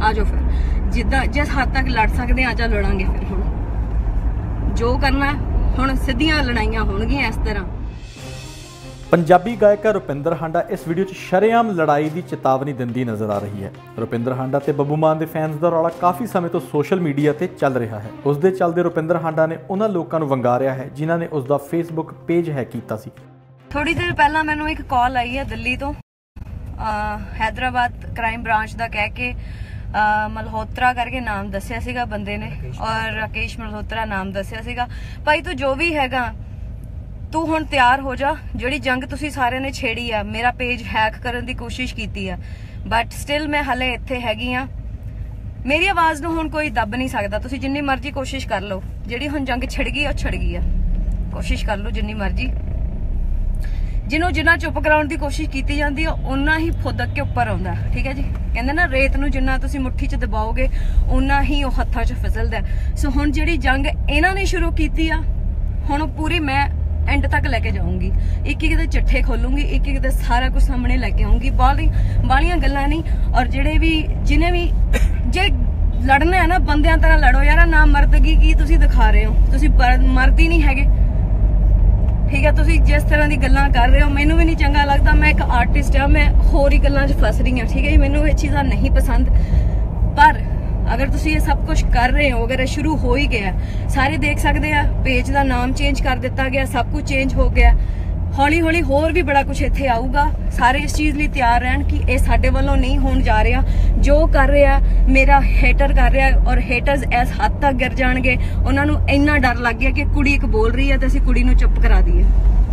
आ जाओ फिर जिस हद तक लड़ सकते आ जा लड़ांगे फिर हुण जो करना हुण सीधियां लड़ाइयां होणगीਆਂ इस तरह। पंजाबी गायिका रुपिंदर हांडा इस वीडियो च शरेआम लड़ाई की चेतावनी दिंदी नज़र आ रही है। रुपिंदर हांडा ते बब्बू मान के फैनस का रौला काफ़ी समय तो सोशल मीडिया पर चल रहा है। उस दे चलते रुपिंदर हांडा ने उन्होंने लोगों को वंगारिया है जिन्हों ने उसका फेसबुक पेज हैक किया सी। थोड़ी देर पहला मैनू एक कॉल आई है दिल्ली तो हैदराबाद क्राइम ब्रांच का कह के मल्होत्रा करके नाम दसिया सीगा बंदे ने और राकेश मल्होत्रा नाम दसिया सीगा। भाई तू जो भी हैगा तू हुण तैयार हो जा, जिहड़ी जंग तुसी सारे ने छेड़ी आ, मेरा पेज हैक करन दी कोशिश कीती आ बट स्टिल मैं हले इत्थे हैगी आ। मेरी आवाज़ नूं हुण कोई दब नहीं सकदा, तुसी जिन्नी मर्जी कोशिश कर लो, जिहड़ी हुण जंग छिड़ गई ओ छिड़ गई आ, कोशिश कर लो जिन्नी मर्जी। जिन्हों जिन्ना चुप कराउण दी कोशिश कीती जांदी आ उन्ना ही फुदक के उपर आउंदा, ठीक है जी। कहंदे ना रेत नूं जिन्ना तुसी मुट्ठी च दबाओगे उन्ना ही ओह हत्थां च फिसलदा। सो हुण जिहड़ी जंग इन्हां ने शुरू कीती आ हुण पूरी मैं एंड तक लेके जाऊंगी, एक एक दे चिट्ठे खोलूंगी, एक एक दे सारा कुछ सामने लेके आऊंगी। बालियां गल्लां नहीं। और जिहड़े भी जिन्हें भी जे लड़ना है ना बंदियां तरह लड़ो यार, ना मर्दगी की तुसी दिखा रहे हो, तुसी मर्द ही नहीं हैगे, ठीक है। तुसी जिस तरह की गल्लां कर रहे हो मैनू भी नहीं चंगा लगता। मैं एक आर्टिस्ट हाँ, मैं होर ही गल्लां च फस रही हाँ, ठीक है जी। मैनू ये चीज़ां नहीं पसंद, पर अगर तुसी ये सब कुछ कर रहे हो, अगर शुरू हो ही गया, सारे देख सकते हैं पेज का नाम चेंज कर दिता गया, सब कुछ चेंज हो गया। हौली हौली होर भी बड़ा कुछ इत्थे आऊगा। सारे इस चीज़ लिए तैयार रहन कि ये साडे वालों नहीं होण जा रहा। जो कर रहा मेरा हेटर कर रहा और हेटर्स इस हद तक गिर जाणगे, उन्हां नूं इन्ना डर लग गया कि कुड़ी एक बोल रही है तो असीं कुड़ी नूं चुप करा दईए।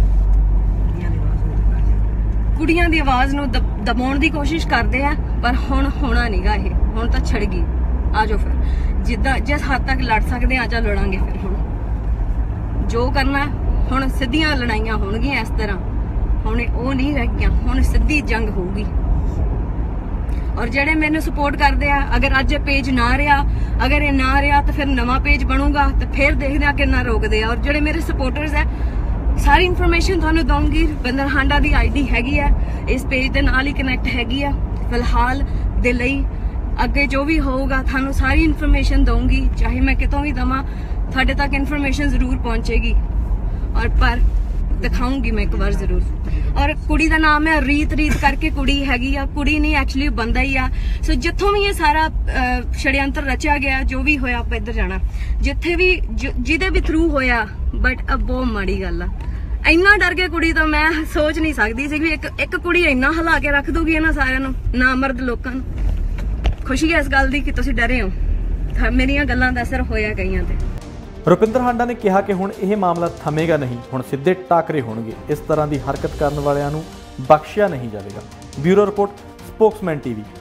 कुड़ियां दी आवाज़ नूं दबाउण दी कोशिश करदे आ पर हुण होना नहींगा, ये हुण तां छिड़ गई। आ जाओ फिर जिस हद तक लड़ सकते आ जा लड़ांगे फिर हुण जो करना हुण सीधियां लड़ाइयां होणगीਆਂ इस तरह। हुण वो नहीं रह गईयां, हुण सीधी जंग होगी। और जेडे मैंने सपोर्ट करते हैं, अगर अज पेज ना रहा, अगर ये ना रहा तो फिर नवा पेज बनूगा तो फिर देखते हैं कितना रोकते हैं। और जेडे मेरे सपोर्टर्स है सारी इन्फॉर्मेशन थानू दूंगी। रुपिंदर हांडा की आईडी हैगी है, इस पेज के नाल ही कनैक्ट हैगी है। फिलहाल दे लई अगे जो भी होगा थानू सारी इन्फॉर्मेशन दूंगी, चाहे मैं कितों भी दवा थोड़े तक इन्फॉर्मेशन जरूर पहुंचेगी और पर दिखाऊंगी मैं एक बार जरूर। और कुड़ी का नाम है रीत करके कुड़ी हैगी आ, कुड़ी नहीं एक्चुअली बंदा ही आ। सो जिथों भी ये सारा षड्यंत्र रचा गया, जो भी होया आप इधर जाना, जिथे भी जिदे भी थ्रू होया, बट अब बहुत माड़ी गल आ। इन्ना डर के कुड़ी तो मैं सोच नहीं सकती सी भी एक कुड़ी इन्ना हिला के रख दूगी इन्हां सारिਆਂ ਨੂੰ, ना मर्द लोगों ਨੂੰ। खुशी है इस गल की कि तुसीं डरे हो, मेरियां गल्लां दा असर होया कईयां ते। रुपिंदर हांडा ने कहा कि हुण यह मामला थमेगा नहीं, हुण सीधे टाकरे होणगे। इस तरह की हरकत करने वालियां नूं बख्शिया नहीं जाएगा। Bureau report, Spokesman TV.